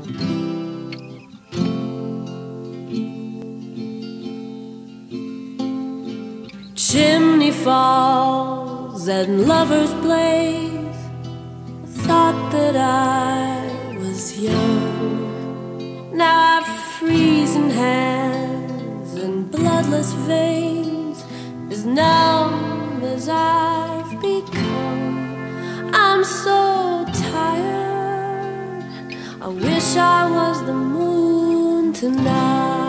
Chimney falls and lovers blaze. Thought that I was young. Now I've freezing hands and bloodless veins, as numb as I've become. I'm so tired, I wish I was the moon tonight.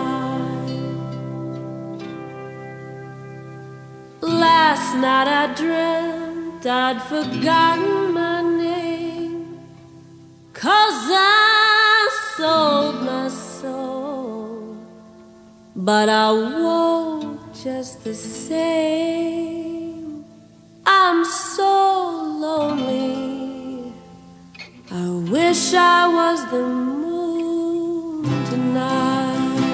Last night I dreamt I'd forgotten my name, 'cause I sold my soul. But I won't just the same. I'm so lonely, I wish I was the moon tonight.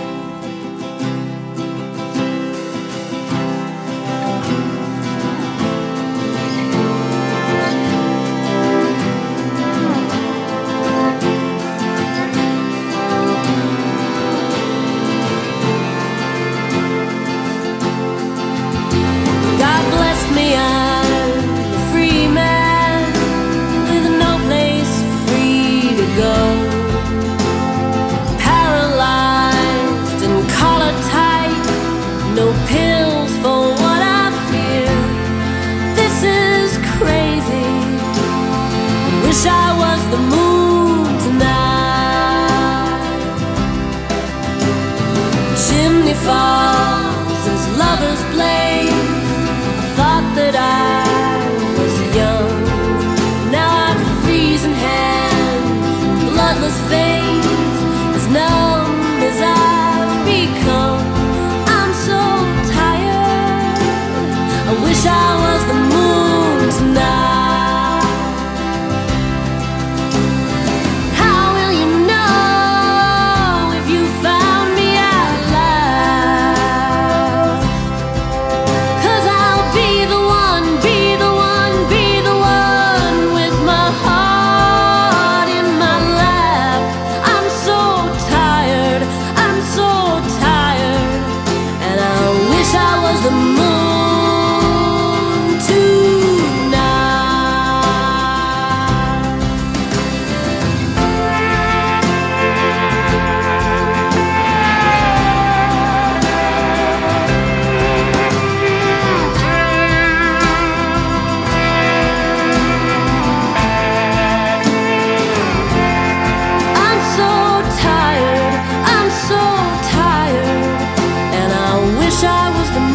Pills for what I fear. This is crazy, wish I was the moon tonight. Chimney falls as lovers blaze. Thought that I was young. Now I've freezing hands and bloodless veins, as numb as I've become. I wish I was the moon tonight. How will you know if you found me at last? 'Cause I'll be the one, be the one, be the one, with my heart in my lap. I'm so tired, I'm so tired, and I wish I was the moon. I was the